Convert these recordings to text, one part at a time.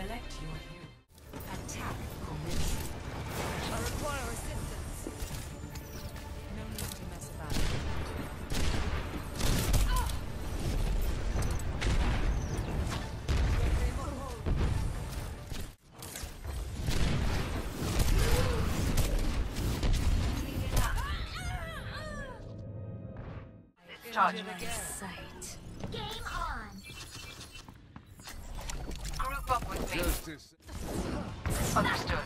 Select your hero. Attack commence. I require assistance. No need to mess about. Charge. Sight. Game on. Group up with me. Justice. Understood.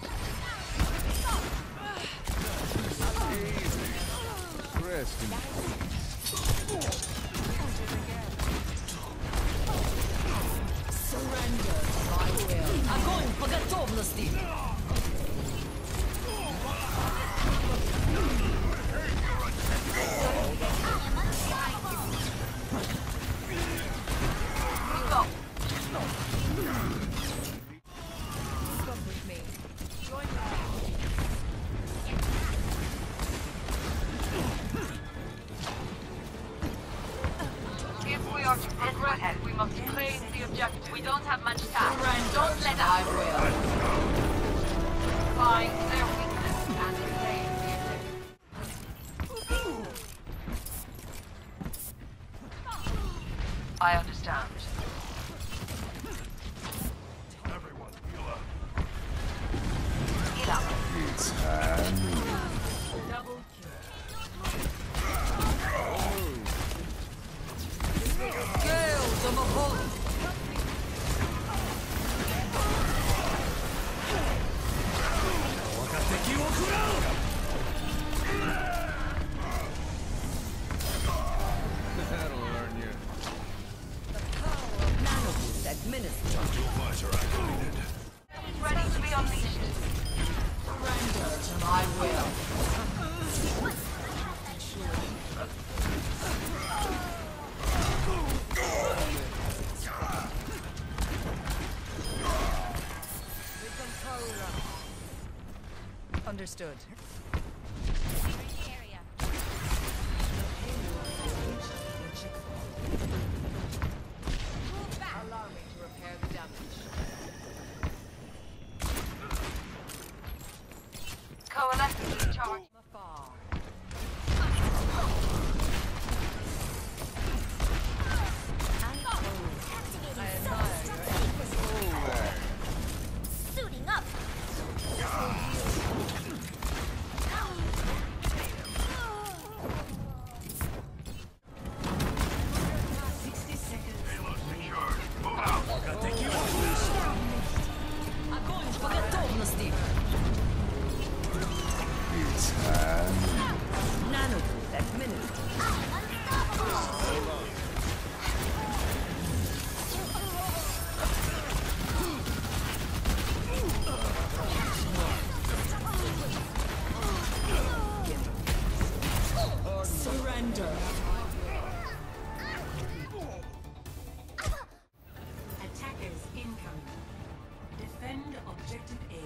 Easy. Resting. Surrender to my will. Огонь по готовности! If we are to progress, we must claim the objective. We don't have much time. Don't let I us will. find their weakness and claim the objective. I understand. Everyone, heal up. Heal up. It's time. Double kill. Gale de Mahol. That'll learn you. Nanoboost administered. Visor activated. Ready to be unleashed. Surrender to my will. Understood. Allow me to repair the damage. Coalescing charge. Afar. I admire your efforts. Suiting up. Огонь по готовности! It's time. Nanoboost administered. Surrender. Attackers incoming. Defend objective A.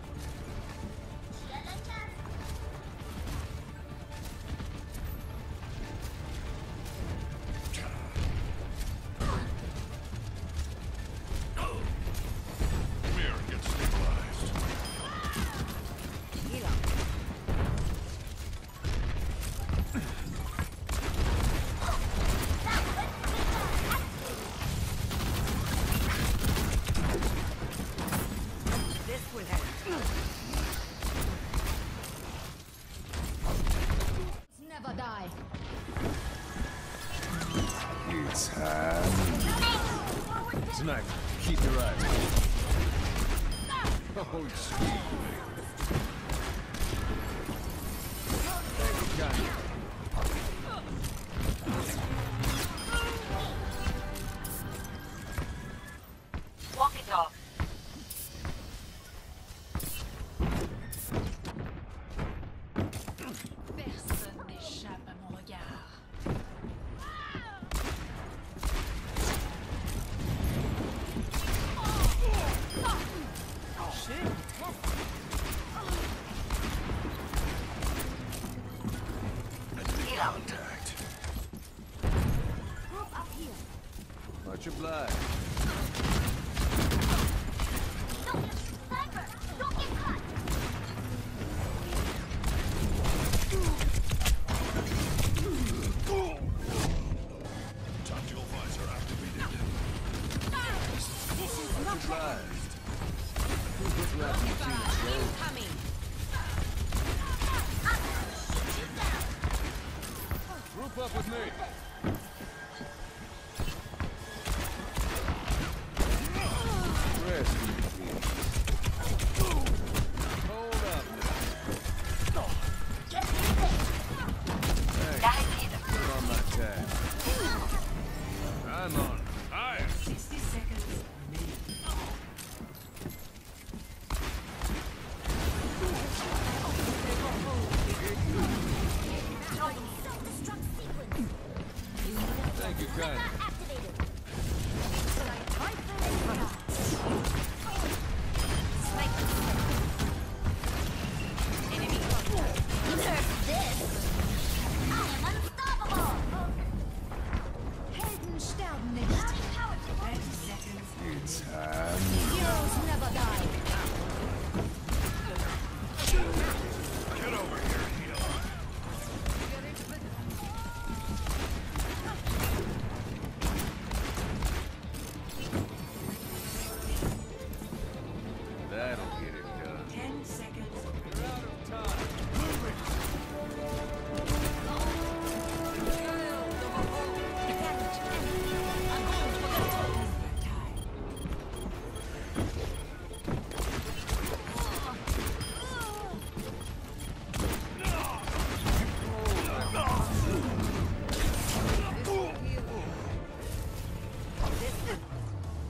Mirror gets stabilized. Heal up. This will help. Never die. It's time. Tonight, keep your eyes open. Oh, sweet. Thank you, Johnny. Walk it off. Personne n'échappe à mon regard. Heal up. Contact. Group up here. Much obliged. Group up with me. Rest in peace. Hold up now. Hey, put on my tag. I'm on fire. 60 seconds remaining. Thank you, kindly.